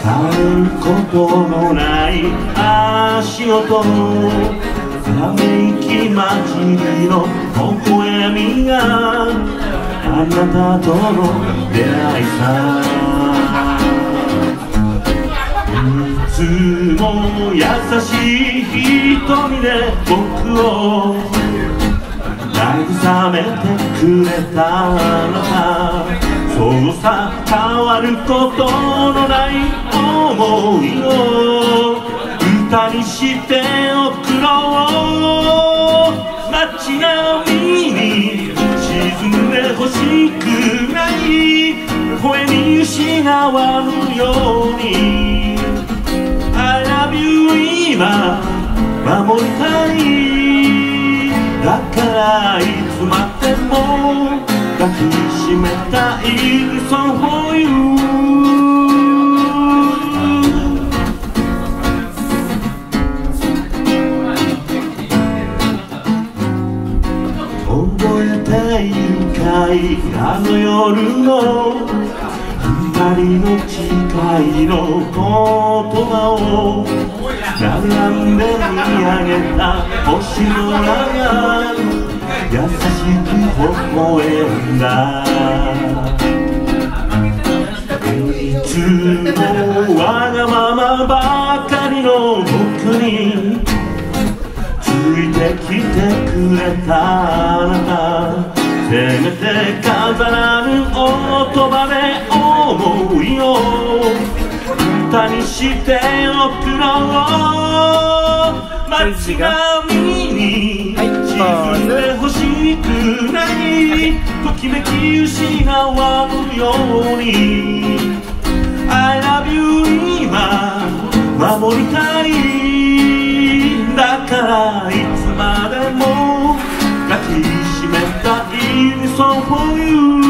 ることのない足音、ため息混じりの微笑みがあなたとの出会いさ。いつも優しい瞳で僕を慰めてくれたあなた、そうさ変わることのない想いを歌にして送ろう。街並みに沈んでほしくない声に失わぬように I love you 今守りたい。だからいつまでも抱きしめたい So for you。 覚えているかいあの夜の二人の誓いの言葉を並んで見上げた星空が優しく微笑んだ。いつもわがままばかりの僕についてきてくれたあなた、せめて飾らぬ言葉で想いを歌にして送ろう。街並みに沈んでほしくないときめき失わぬように I love you 今守りたい。だからいつまでも抱きしめたい So for you。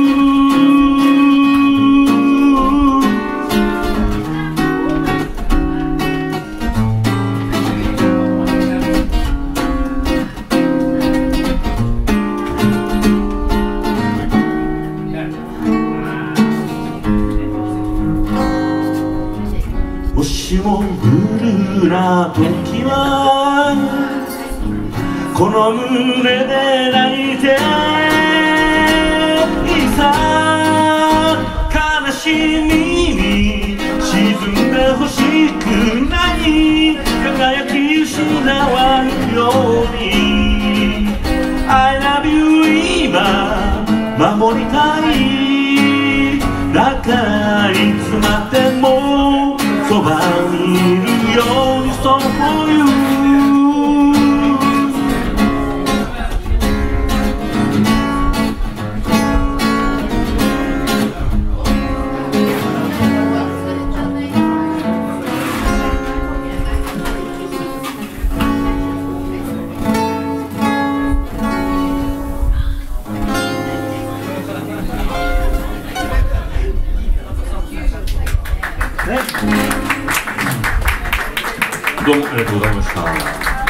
もしもブルーな時はこの胸で泣いていさ、悲しみに沈んでほしくない輝き失わぬように I love you 今守りたい。だからいつまでもそばにいるように So for you。 どうもありがとうございました。